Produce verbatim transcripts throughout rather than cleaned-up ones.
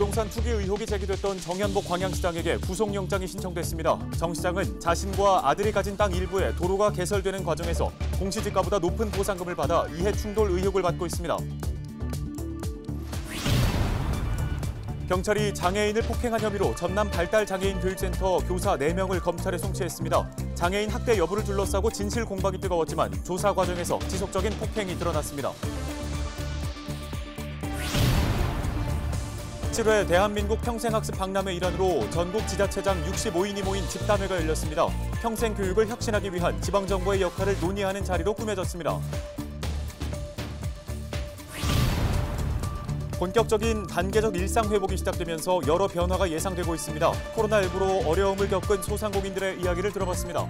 부동산 투기 의혹이 제기됐던 정현복 광양시장에게 구속영장이 신청됐습니다. 정 시장은 자신과 아들이 가진 땅 일부에 도로가 개설되는 과정에서 공시지가보다 높은 보상금을 받아 이해충돌 의혹을 받고 있습니다. 경찰이 장애인을 폭행한 혐의로 전남 발달장애인교육센터 교사 네 명을 검찰에 송치했습니다. 장애인 학대 여부를 둘러싸고 진실 공방이 뜨거웠지만 조사 과정에서 지속적인 폭행이 드러났습니다. 칠 회 대한민국 평생학습 박람회 일환으로 전국 지자체장 육십오 인이 모인 집담회가 열렸습니다. 평생교육을 혁신하기 위한 지방정부의 역할을 논의하는 자리로 꾸며졌습니다. 본격적인 단계적 일상 회복이 시작되면서 여러 변화가 예상되고 있습니다. 코로나십구로 어려움을 겪은 소상공인들의 이야기를 들어봤습니다.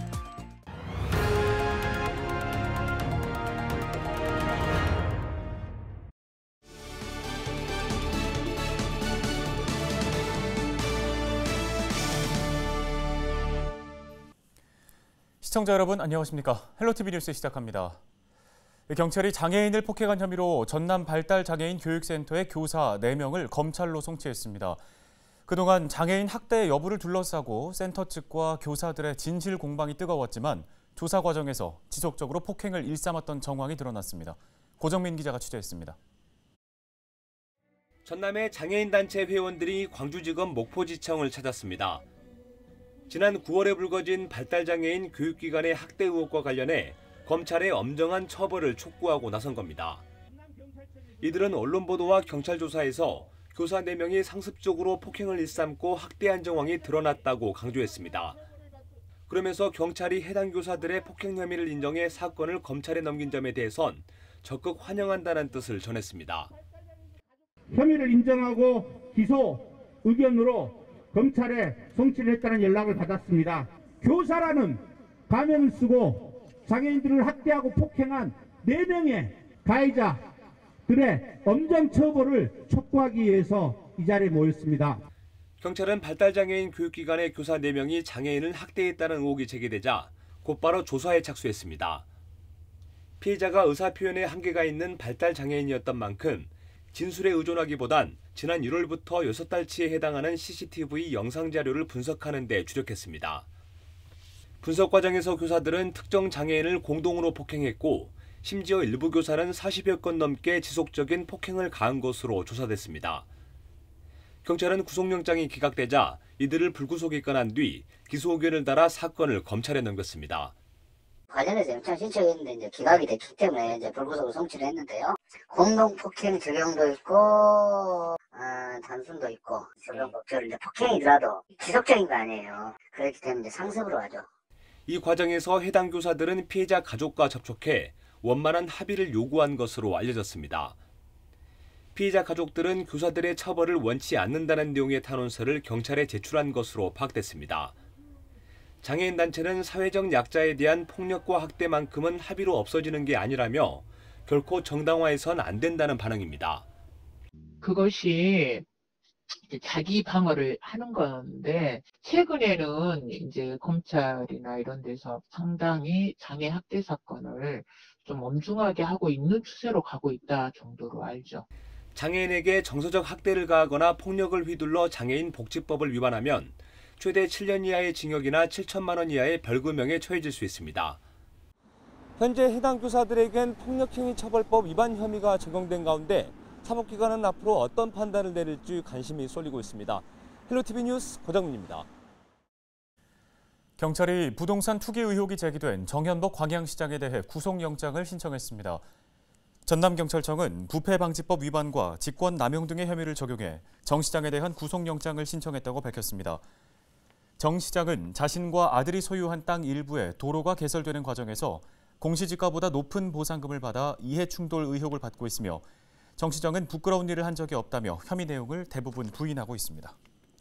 시청자 여러분 안녕하십니까? 헬로티비 뉴스 시작합니다. 경찰이 장애인을 폭행한 혐의로 전남 발달장애인 교육센터의 교사 네 명을 검찰로 송치했습니다. 그동안 장애인 학대 여부를 둘러싸고 센터 측과 교사들의 진실 공방이 뜨거웠지만 조사 과정에서 지속적으로 폭행을 일삼았던 정황이 드러났습니다. 고정민 기자가 취재했습니다. 전남의 장애인단체 회원들이 광주지검 목포지청을 찾았습니다. 지난 구월에 불거진 발달장애인 교육기관의 학대 의혹과 관련해 검찰의 엄정한 처벌을 촉구하고 나선 겁니다. 이들은 언론 보도와 경찰 조사에서 교사 네 명이 상습적으로 폭행을 일삼고 학대한 정황이 드러났다고 강조했습니다. 그러면서 경찰이 해당 교사들의 폭행 혐의를 인정해 사건을 검찰에 넘긴 점에 대해선 적극 환영한다는 뜻을 전했습니다. 혐의를 인정하고 기소 의견으로 검찰에 송치를 했다는 연락을 받았습니다. 교사라는 가면을 쓰고 장애인들을 학대하고 폭행한 네 명의 가해자들의 엄정 처벌을 촉구하기 위해서 이 자리에 모였습니다. 경찰은 발달장애인 교육기관의 교사 네 명이 장애인을 학대했다는 의혹이 제기되자 곧바로 조사에 착수했습니다. 피해자가 의사표현에 한계가 있는 발달장애인이었던 만큼 진술에 의존하기보단 지난 일월부터 여섯 달치에 해당하는 씨씨티비 영상 자료를 분석하는 데 주력했습니다. 분석 과정에서 교사들은 특정 장애인을 공동으로 폭행했고 심지어 일부 교사는 사십여 건 넘게 지속적인 폭행을 가한 것으로 조사됐습니다. 경찰은 구속영장이 기각되자 이들을 불구속 입건한 뒤 기소 의견을 달아 사건을 검찰에 넘겼습니다. 관련해서 영장 신청했는데 이제 기각이 됐기 때문에 이제 불구속으로 송치를 했는데요. 공동 폭행 적용도 있고, 어, 단순도 있고, 적용 법조를 이제 폭행이더라도 지속적인 거 아니에요. 그렇기 때문에 이제 상습으로 하죠. 이 과정에서 해당 교사들은 피해자 가족과 접촉해 원만한 합의를 요구한 것으로 알려졌습니다. 피해자 가족들은 교사들의 처벌을 원치 않는다는 내용의 탄원서를 경찰에 제출한 것으로 파악됐습니다. 장애인 단체는 사회적 약자에 대한 폭력과 학대만큼은 합의로 없어지는 게 아니라며 결코 정당화해선 안 된다는 반응입니다. 그것이 자기 방어를 하는 건데 최근에는 이제 검찰이나 이런 데서 상당히 장애 학대 사건을 좀 엄중하게 하고 있는 추세로 가고 있다 정도로 알죠. 장애인에게 정서적 학대를 가하거나 폭력을 휘둘러 장애인 복지법을 위반하면 최대 칠 년 이하의 징역이나 칠천만 원 이하의 벌금형에 처해질 수 있습니다. 현재 해당 교사들에겐 폭력행위처벌법 위반 혐의가 적용된 가운데 사법기관은 앞으로 어떤 판단을 내릴지 관심이 쏠리고 있습니다. 헬로티비 뉴스 고정민입니다. 경찰이 부동산 투기 의혹이 제기된 정현복 광양시장에 대해 구속영장을 신청했습니다. 전남경찰청은 부패방지법 위반과 직권남용 등의 혐의를 적용해 정 시장에 대한 구속영장을 신청했다고 밝혔습니다. 정 시장은 자신과 아들이 소유한 땅 일부에 도로가 개설되는 과정에서 공시지가보다 높은 보상금을 받아 이해충돌 의혹을 받고 있으며 정 시장은 부끄러운 일을 한 적이 없다며 혐의 내용을 대부분 부인하고 있습니다.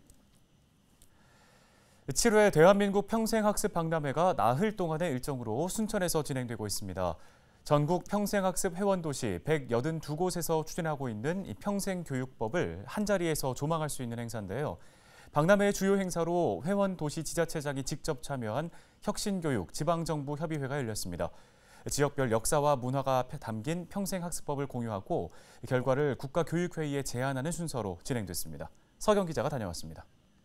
칠 회 대한민국 평생학습 박람회가 나흘 동안의 일정으로 순천에서 진행되고 있습니다. 전국 평생학습 회원도시 백팔십이 곳에서 추진하고 있는 이 평생교육법을 한자리에서 조망할 수 있는 행사인데요. 박람회의 주요 행사로 회원도시 지자체장이 직접 참여한 혁신교육 지방정부협의회가 열렸습니다. 지역별 역사와 문화가 담긴 평생학습법을 공유하고 결과를 국가교육회의에 제안하는 순서로 진행됐습니다. 서경 기자가 다녀왔습니다.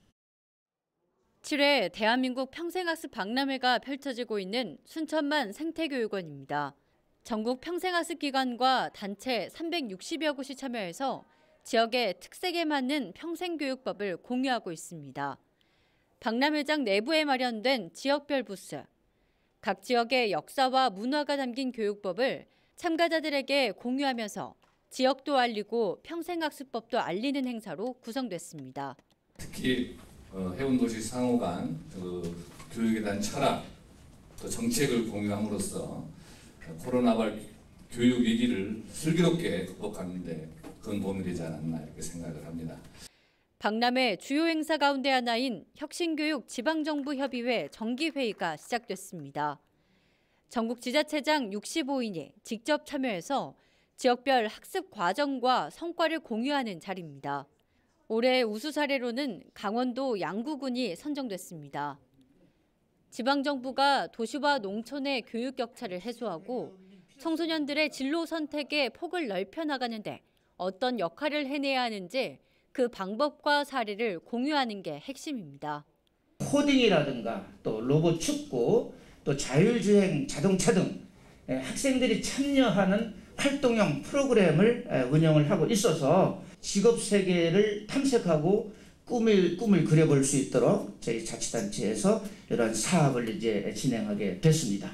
칠 회 대한민국 평생학습 박람회가 펼쳐지고 있는 순천만 생태교육원입니다. 전국 평생학습 기관과 단체 삼백육십여 곳이 참여해서 지역의 특색에 맞는 평생교육법을 공유하고 있습니다. 박람회장 내부에 마련된 지역별 부스, 각 지역의 역사와 문화가 담긴 교육법을 참가자들에게 공유하면서 지역도 알리고 평생학습법도 알리는 행사로 구성됐습니다. 특히 어, 해운도시 상호 간 그 교육에 대한 철학, 또 정책을 공유함으로써 코로나발 교육 위기를 슬기롭게 극복하는 데 큰 도움이 되지 않았나 이렇게 생각을 합니다. 박람회 주요 행사 가운데 하나인 혁신교육 지방정부협의회 정기회의가 시작됐습니다. 전국 지자체장 육십오 인이 직접 참여해서 지역별 학습 과정과 성과를 공유하는 자리입니다. 올해 우수 사례로는 강원도 양구군이 선정됐습니다. 지방정부가 도시와 농촌의 교육 격차를 해소하고 청소년들의 진로 선택의 폭을 넓혀 나가는데 어떤 역할을 해내야 하는지 그 방법과 사례를 공유하는 게 핵심입니다. 코딩이라든가 또 로봇 축구, 또 자율주행 자동차 등 학생들이 참여하는 활동형 프로그램을 운영을 하고 있어서 직업 세계를 탐색하고 꿈을, 꿈을 그려볼 수 있도록 저희 자치단체에서 이런 사업을 이제 진행하게 됐습니다.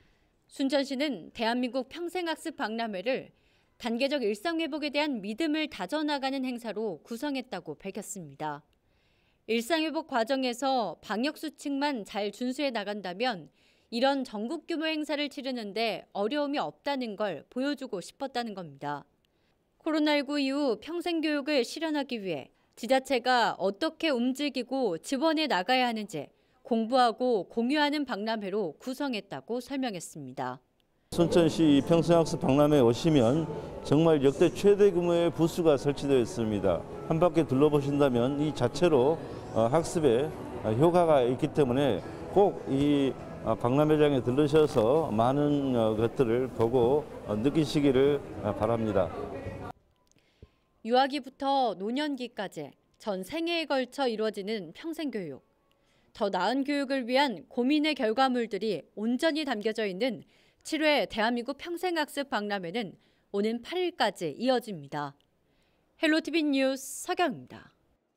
순천시는 대한민국 평생학습 박람회를 단계적 일상회복에 대한 믿음을 다져나가는 행사로 구성했다고 밝혔습니다. 일상회복 과정에서 방역수칙만 잘 준수해 나간다면 이런 전국 규모 행사를 치르는데 어려움이 없다는 걸 보여주고 싶었다는 겁니다. 코로나십구 이후 평생교육을 실현하기 위해 지자체가 어떻게 움직이고 지원해 나가야 하는지 공부하고 공유하는 박람회로 구성했다고 설명했습니다. 순천시 평생학습 박람회에 오시면 정말 역대 최대 규모의 부스가 설치되어 있습니다. 한 바퀴 둘러보신다면 이 자체로 학습에 효과가 있기 때문에 꼭 이 박람회장에 들르셔서 많은 것들을 보고 느끼시기를 바랍니다. 유아기부터 노년기까지 전 생애에 걸쳐 이루어지는 평생교육. 더 나은 교육을 위한 고민의 결과물들이 온전히 담겨져 있는 칠 회 대한민국 평생학습 박람회는 오는 팔 일까지 이어집니다. 헬로티비 뉴스 서경입니다.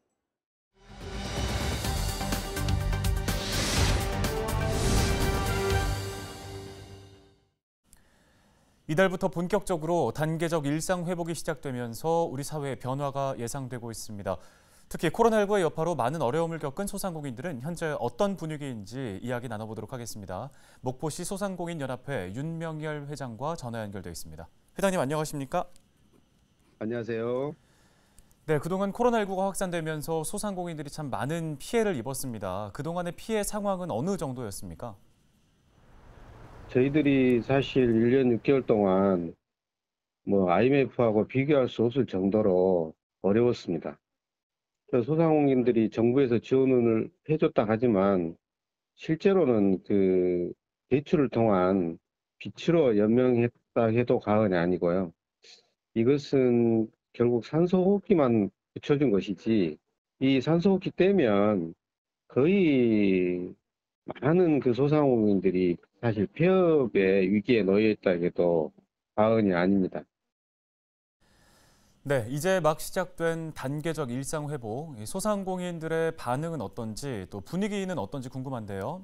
이달부터 본격적으로 단계적 일상 회복이 시작되면서 우리 사회의 변화가 예상되고 있습니다. 특히 코로나십구의 여파로 많은 어려움을 겪은 소상공인들은 현재 어떤 분위기인지 이야기 나눠보도록 하겠습니다. 목포시 소상공인연합회 윤명열 회장과 전화 연결되어 있습니다. 회장님 안녕하십니까? 안녕하세요. 네, 그동안 코로나십구가 확산되면서 소상공인들이 참 많은 피해를 입었습니다. 그동안의 피해 상황은 어느 정도였습니까? 저희들이 사실 일 년 육 개월 동안 뭐 아이엠에프하고 비교할 수 없을 정도로 어려웠습니다. 소상공인들이 정부에서 지원을 해줬다 하지만 실제로는 그 대출을 통한 빚으로 연명했다 해도 과언이 아니고요. 이것은 결국 산소호흡기만 붙여준 것이지 이 산소호흡기 떼면 거의 많은 그 소상공인들이 사실 폐업의 위기에 놓여 있다 해도 과언이 아닙니다. 네, 이제 막 시작된 단계적 일상 회복, 소상공인들의 반응은 어떤지 또 분위기는 어떤지 궁금한데요.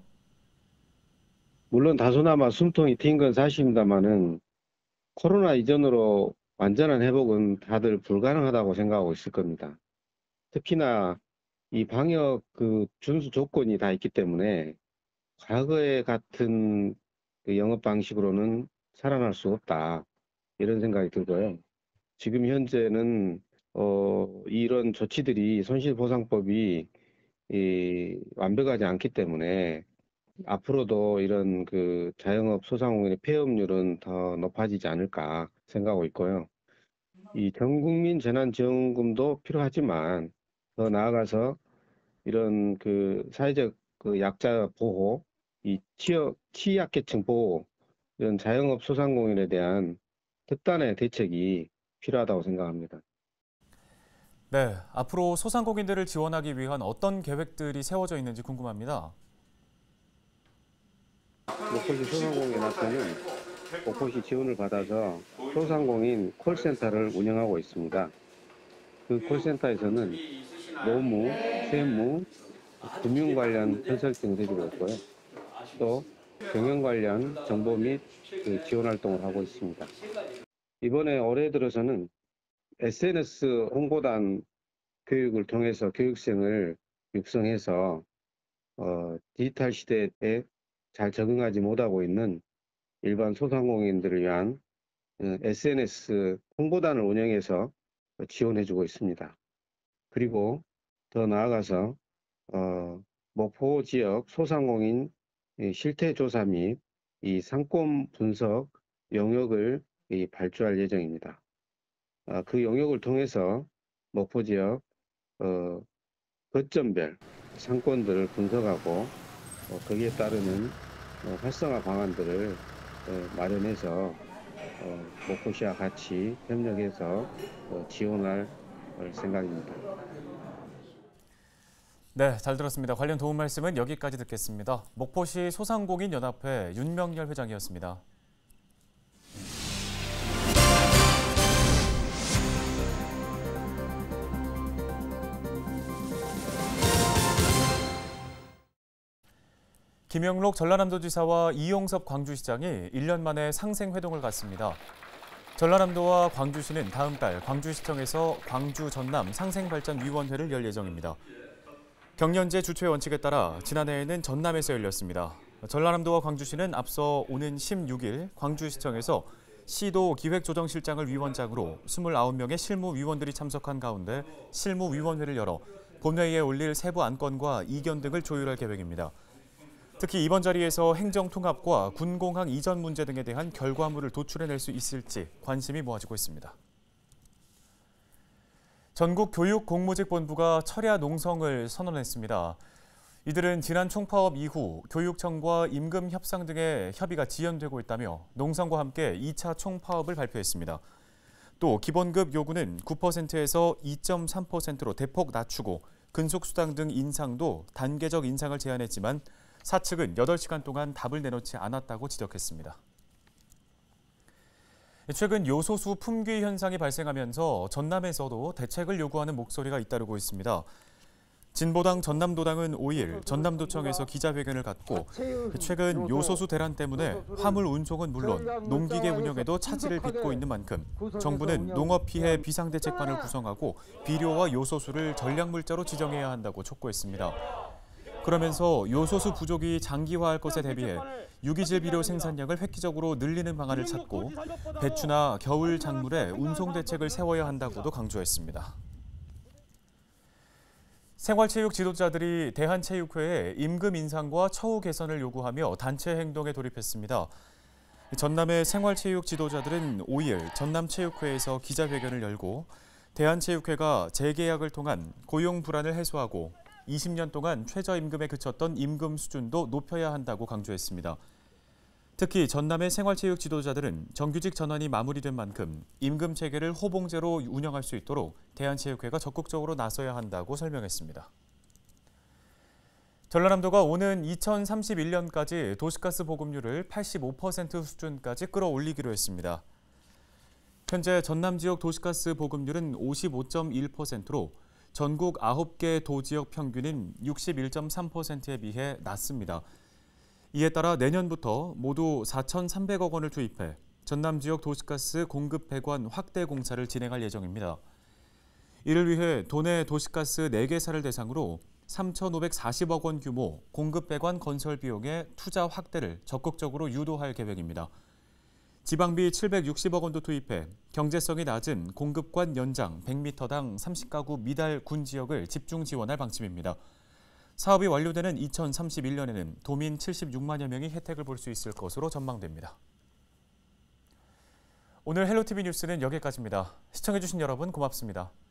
물론 다소나마 숨통이 트인 건 사실입니다만은 코로나 이전으로 완전한 회복은 다들 불가능하다고 생각하고 있을 겁니다. 특히나 이 방역 그 준수 조건이 다 있기 때문에 과거의 같은 그 영업 방식으로는 살아날 수 없다 이런 생각이 들고요. 지금 현재는 어, 이런 조치들이 손실보상법이 이, 완벽하지 않기 때문에 앞으로도 이런 그 자영업 소상공인의 폐업률은 더 높아지지 않을까 생각하고 있고요. 이 전국민 재난지원금도 필요하지만 더 나아가서 이런 그 사회적 그 약자 보호, 이 취약, 취약계층 보호, 이런 자영업 소상공인에 대한 특단의 대책이 필요하다고 생각합니다. 네, 앞으로 소상공인들을 지원하기 위한 어떤 계획들이 세워져 있는지 궁금합니다. 목포시 소상공인협회는 목포시 지원을 받아서 소상공인 콜센터를 운영하고 있습니다. 그 콜센터에서는 노무, 세무, 금융 관련 컨설팅을 해주고 있고요. 또 경영 관련 정보 및 그 지원 활동을 하고 있습니다. 이번에 올해 들어서는 에스엔에스 홍보단 교육을 통해서 교육생을 육성해서 어, 디지털 시대에 잘 적응하지 못하고 있는 일반 소상공인들을 위한 에스엔에스 홍보단을 운영해서 지원해주고 있습니다. 그리고 더 나아가서 어, 목포 지역 소상공인 실태조사 및 이 상권 분석 영역을 이 발주할 예정입니다. 아, 그 영역을 통해서 목포 지역 어, 거점별 상권들을 분석하고 어, 거기에 따르는 어, 활성화 방안들을 어, 마련해서 어, 목포시와 같이 협력해서 어, 지원할 생각입니다. 네, 잘 들었습니다. 관련 도움 말씀은 여기까지 듣겠습니다. 목포시 소상공인연합회 윤명열 회장이었습니다. 김영록 전라남도지사와 이용섭 광주시장이 일 년 만에 상생회동을 갖습니다. 전라남도와 광주시는 다음 달 광주시청에서 광주 전남 상생발전위원회를 열 예정입니다. 경년제 주최 원칙에 따라 지난해에는 전남에서 열렸습니다. 전라남도와 광주시는 앞서 오는 십육 일 광주시청에서 시도 기획조정실장을 위원장으로 이십구 명의 실무위원들이 참석한 가운데 실무위원회를 열어 본회의에 올릴 세부 안건과 이견 등을 조율할 계획입니다. 특히 이번 자리에서 행정통합과 군공항 이전 문제 등에 대한 결과물을 도출해낼 수 있을지 관심이 모아지고 있습니다. 전국교육공무직본부가 철야 농성을 선언했습니다. 이들은 지난 총파업 이후 교육청과 임금 협상 등의 협의가 지연되고 있다며 농성과 함께 이 차 총파업을 발표했습니다. 또 기본급 요구는 구 퍼센트에서 이 점 삼 퍼센트로 대폭 낮추고 근속수당 등 인상도 단계적 인상을 제안했지만 사측은 여덟 시간 동안 답을 내놓지 않았다고 지적했습니다. 최근 요소수 품귀 현상이 발생하면서 전남에서도 대책을 요구하는 목소리가 잇따르고 있습니다. 진보당 전남도당은 오 일 전남도청에서 기자회견을 갖고 최근 요소수 대란 때문에 화물 운송은 물론 농기계 운영에도 차질을 빚고 있는 만큼 정부는 농업피해 비상대책반을 구성하고 비료와 요소수를 전략물자로 지정해야 한다고 촉구했습니다. 그러면서 요소수 부족이 장기화할 것에 대비해 유기질 비료 생산량을 획기적으로 늘리는 방안을 찾고 배추나 겨울 작물에 운송 대책을 세워야 한다고도 강조했습니다. 생활체육 지도자들이 대한체육회에 임금 인상과 처우 개선을 요구하며 단체 행동에 돌입했습니다. 전남의 생활체육 지도자들은 오 일 전남체육회에서 기자회견을 열고 대한체육회가 재계약을 통한 고용 불안을 해소하고 이십 년 동안 최저임금에 그쳤던 임금 수준도 높여야 한다고 강조했습니다. 특히 전남의 생활체육 지도자들은 정규직 전환이 마무리된 만큼 임금 체계를 호봉제로 운영할 수 있도록 대한체육회가 적극적으로 나서야 한다고 설명했습니다. 전라남도가 오는 이천삼십일 년까지 도시가스 보급률을 팔십오 퍼센트 수준까지 끌어올리기로 했습니다. 현재 전남 지역 도시가스 보급률은 오십오 점 일 퍼센트로 전국 아홉 개 도지역 평균인 육십일 점 삼 퍼센트에 비해 낮습니다. 이에 따라 내년부터 모두 사천삼백억 원을 투입해 전남 지역 도시가스 공급 배관 확대 공사를 진행할 예정입니다. 이를 위해 도내 도시가스 네 개사를 대상으로 삼천오백사십억 원 규모 공급 배관 건설 비용의 투자 확대를 적극적으로 유도할 계획입니다. 지방비 칠백육십억 원도 투입해 경제성이 낮은 공급관 연장 백 미터당 삼십 가구 미달 군 지역을 집중 지원할 방침입니다. 사업이 완료되는 이천삼십일 년에는 도민 칠십육만여 명이 혜택을 볼 수 있을 것으로 전망됩니다. 오늘 헬로티비 뉴스는 여기까지입니다. 시청해주신 여러분 고맙습니다.